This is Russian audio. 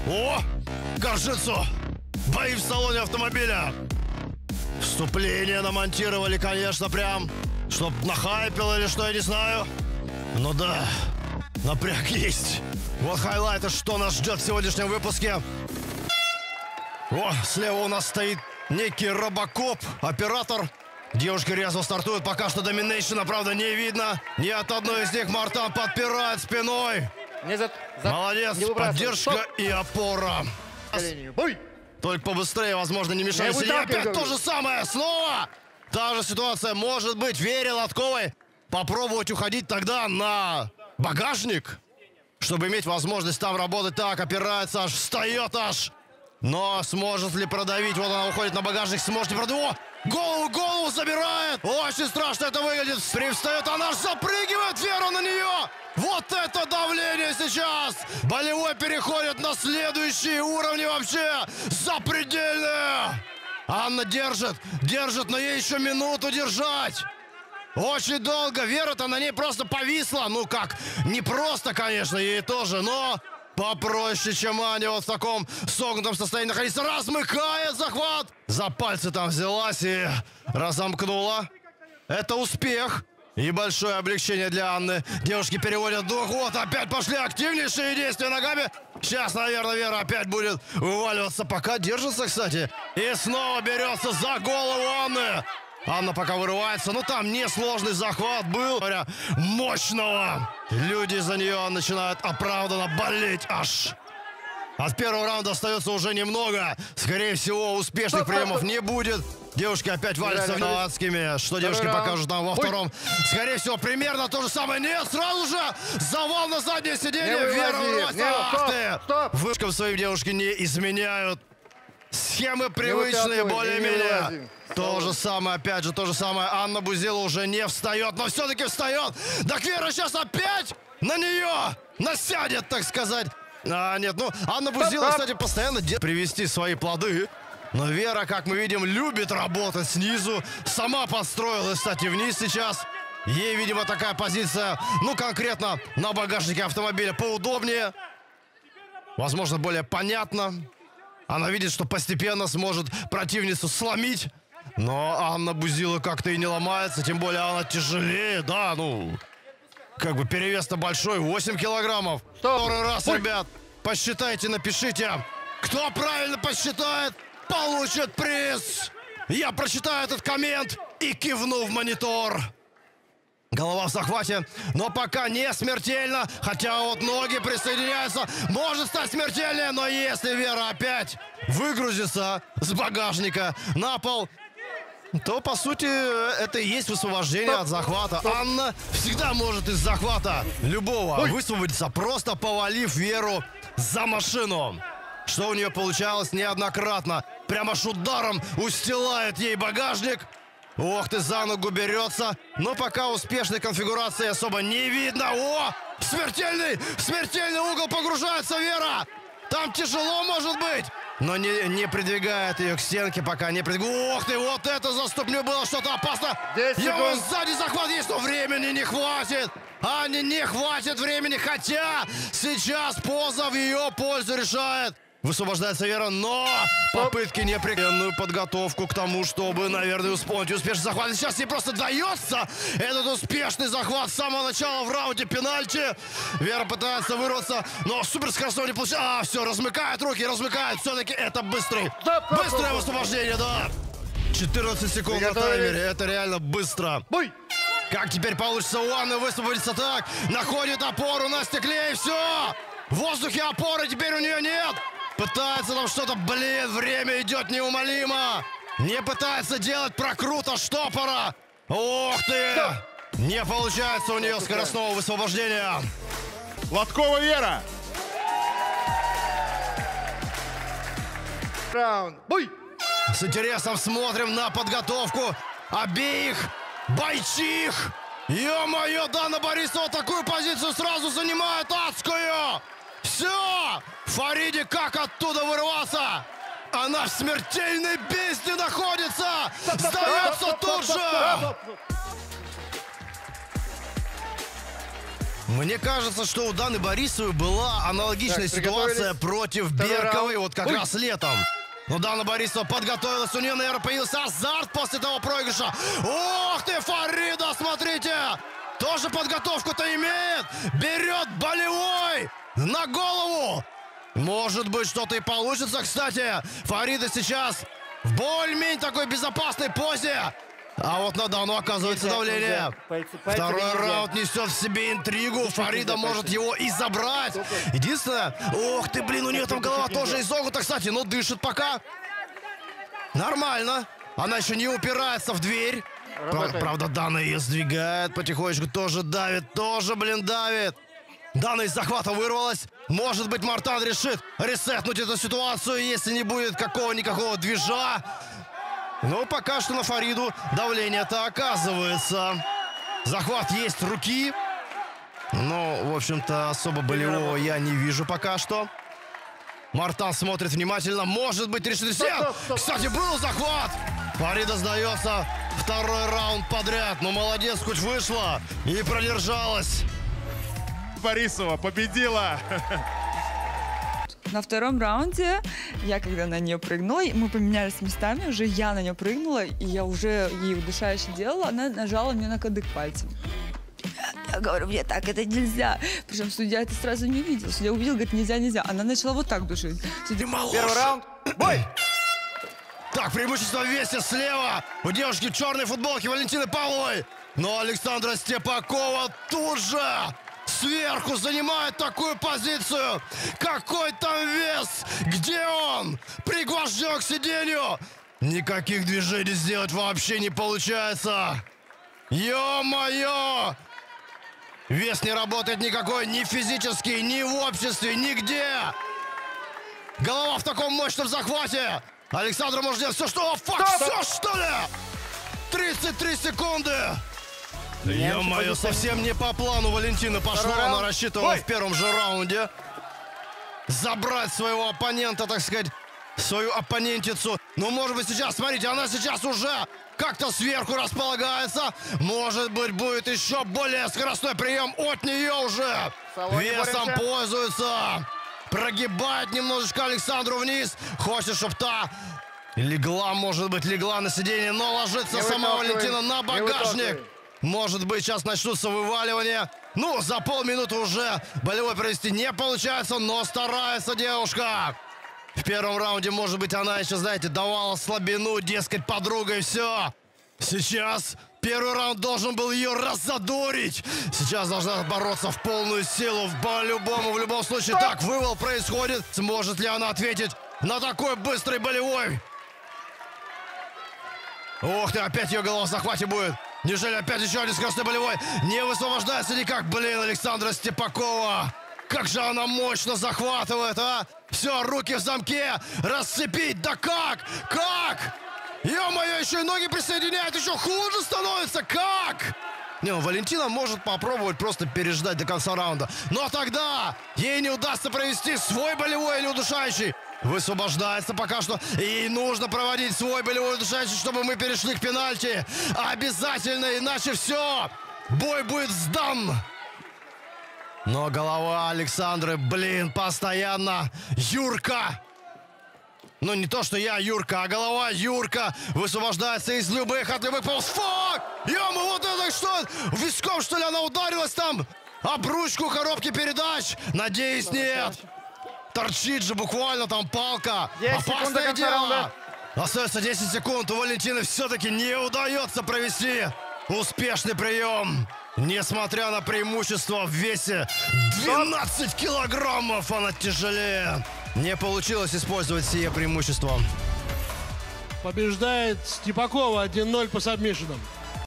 О, горжицу! Бои в салоне автомобиля! Вступление намонтировали, конечно, прям, чтоб нахайпило или что, я не знаю. Ну да, напряг есть. Вот хайлайты, что нас ждет в сегодняшнем выпуске. О, слева у нас стоит некий робокоп, оператор. Девушки резво стартуют, пока что доминейшена, правда, не видно. Ни от одной из них Мартан подпирает спиной. Молодец, поддержка и опора. Только побыстрее, возможно, не мешайся. И опять то же самое, снова. Та же ситуация, может быть, Вере Лотковой попробовать уходить тогда на багажник, чтобы иметь возможность там работать. Так, опирается аж, встает аж. Но сможет ли продавить? Вот она уходит на багажник, сможет ли продавить? Голову забирает! Очень страшно это выглядит. Привстает, она аж запрыгивает, Вера на нее! Вот это давление сейчас! Болевой переходит на следующие уровни вообще! Запредельные! Анна держит, но ей еще минуту держать! Очень долго. Вера-то на ней просто повисла. Ну как, не просто, конечно, ей тоже, но попроще, чем Аня вот в таком согнутом состоянии находится. Размыкает захват. За пальцы там взялась и разомкнула. Это успех. И большое облегчение для Анны. Девушки переводят дух. Вот опять пошли активнейшие действия ногами. Сейчас, наверное, Вера опять будет вываливаться. Пока держится, кстати. И снова берется за голову Анны. Анна пока вырывается. Ну, там несложный захват был. Говоря, мощного. Люди за нее начинают оправданно болеть аж. От первого раунда остается уже немного. Скорее всего, успешных приемов не будет. Девушки опять валятся в новацкими. Что девушки покажут нам во втором? Скорее всего, примерно то же самое. Нет, сразу же завал на заднее сиденье. Вера вырвается. Ах ты! Вышкам своим девушки не изменяют. Схемы привычные, более-менее. То же самое, опять же, то же самое. Анна Бузила уже не встает, но все-таки встает. Так Вера сейчас опять на нее насядет, так сказать. Нет, ну, Анна Бузила, кстати, постоянно привести свои плоды. Но Вера, как мы видим, любит работать снизу. Сама подстроилась, кстати, вниз сейчас. Ей, видимо, такая позиция, ну, конкретно на багажнике автомобиля поудобнее. Возможно, более понятно. Она видит, что постепенно сможет противницу сломить. Но Анна Бузила как-то и не ломается. Тем более она тяжелее, да, ну... Как бы перевес-то большой, 8 килограммов. Второй раз, ребят, посчитайте, напишите. Кто правильно посчитает, получит приз. Я прочитаю этот коммент и кивну в монитор. Голова в захвате, но пока не смертельно. Хотя вот ноги присоединяются. Может стать смертельнее, но если Вера опять выгрузится с багажника на пол, то, по сути, это и есть высвобождение от захвата. Анна всегда может из захвата любого высвободиться, просто повалив Веру за машину. Что у нее получалось неоднократно. Прямо аж ударом устилает ей багажник. Ох ты, за ногу берется. Но пока успешной конфигурации особо не видно. О, смертельный угол погружается Вера. Там тяжело может быть. Но не придвигает ее к стенке, пока не придвигает. Ох ты, вот это за ступню было что-то опасно. Его сзади захват есть, но времени не хватит. Ане не хватит времени, хотя сейчас поза в ее пользу решает. Высвобождается Вера, но попытки непрекратную подготовку к тому, чтобы, наверное, исполнить успешный захват. И сейчас ей просто дается этот успешный захват с самого начала в раунде пенальти. Вера пытается вырваться, но суперскоростной не получается. Все, размыкает руки, размыкает. Все-таки это быстрое высвобождение, да. 14 секунд на таймере, это реально быстро. Как теперь получится у Анны высвободиться так? Находит опору на стекле и все. В воздухе опоры теперь у нее нет. Пытается там что-то, время идет неумолимо. Не пытается делать прокрута штопора. Ох ты! Не получается у нее скоростного высвобождения. Лоткова Вера. Раунд. Бой! С интересом смотрим на подготовку обеих бойчих. Ё-моё, Дана Борисова такую позицию сразу занимает адскую. Все! Фариде как оттуда вырваться? Она в смертельной бездне находится! Сдается тут же! Мне кажется, что у Даны Борисовой была аналогичная ситуация против Берковой вот как раз летом. Но Дана Борисова подготовилась, у нее, наверное, появился азарт после того проигрыша. Ох ты, Фарида, смотрите! Тоже подготовку-то имеет! Берет болевой на голову! Может быть, что-то и получится, кстати. Фарида сейчас в более-менее такой безопасной позе. А вот на Дану оказывается давление. Второй раунд несет в себе интригу. Фарида может его и забрать. Единственное... Ох ты, блин, у нее там голова тоже изогнута, кстати. Но дышит пока. Нормально. Она еще не упирается в дверь. Правда, Дана ее сдвигает потихонечку. Тоже давит, тоже, блин, давит. Дана из захвата вырвалась. Может быть, Мартан решит ресетнуть эту ситуацию, если не будет никакого движа. Но пока что на Фариду давление-то оказывается. Захват есть руки. Но, в общем-то, особо болевого я не вижу пока что. Мартан смотрит внимательно. Может быть, решит... Кстати, был захват. Фарида сдается. Второй раунд подряд. Ну, молодец, хоть вышла и продержалась. Борисова победила. На втором раунде я, когда на нее прыгнула, мы поменялись местами, уже я на нее прыгнула, и я уже ей удушающе делала, она нажала мне на кадык пальцем. Я говорю, мне так это нельзя. Причем судья это сразу не видел. Судья увидел, говорит, нельзя. Она начала вот так душить. Судья... Первый раунд. Бой! Так, преимущество в весе слева. У девушки в черной футболке Валентины Павловой. Но Александра Степакова тут же сверху занимает такую позицию. Какой там вес? Где он? Пригвожден к сиденью. Никаких движений сделать вообще не получается. Ё-моё! Вес не работает никакой, ни физически, ни в обществе, нигде. Голова в таком мощном захвате. Александра может делать все, что... Все, что ли? 33 секунды. Ё-моё, совсем не по плану Валентина пошла. Она рассчитывала в первом же раунде забрать своего оппонента, так сказать, свою оппонентицу. Ну, может быть, сейчас, смотрите, она сейчас уже как-то сверху располагается. Может быть, будет еще более скоростной прием от нее уже. Весом пользуется. Прогибает немножечко Александру вниз. Хочет, чтобы та легла, может быть, легла на сиденье, но ложится сама Валентина на багажник. Может быть, сейчас начнутся вываливания. Ну, за полминуты уже болевой провести не получается, но старается девушка. В первом раунде, может быть, она еще, знаете, давала слабину, дескать, подруга и все. Сейчас первый раунд должен был ее раззадорить. Сейчас должна бороться в полную силу, по-любому, в любом случае. Так, вывал происходит. Сможет ли она ответить на такой быстрый болевой? Ох ты, опять ее голова в захвате будет. Неужели опять еще один скоростной болевой? Не высвобождается никак. Блин, Александра Степакова. Как же она мощно захватывает, а? Все, руки в замке. Расцепить. Да как? Как? Ё-моё, еще и ноги присоединяют. Еще хуже становится. Как? Не, ну, Валентина может попробовать просто переждать до конца раунда. Но тогда ей не удастся провести свой болевой или удушающий. Высвобождается пока что. И нужно проводить свой болевой удушающий, чтобы мы перешли к пенальти. Обязательно, иначе все. Бой будет сдан. Но голова Александры, блин, постоянно. Юрка. Ну, не то, что я Юрка, а голова Юрка высвобождается от любых Фак! Ё-моё, вот это что? Виском, что ли, она ударилась там? Об ручку коробки передач? Надеюсь, нет. Торчит же буквально там палка. Опасное дело. Остается 10 секунд. У Валентины все-таки не удается провести успешный прием. Несмотря на преимущество в весе 12 килограммов, она тяжелее. Не получилось использовать сие преимущество. Побеждает Степакова 1-0 по сабмишинам.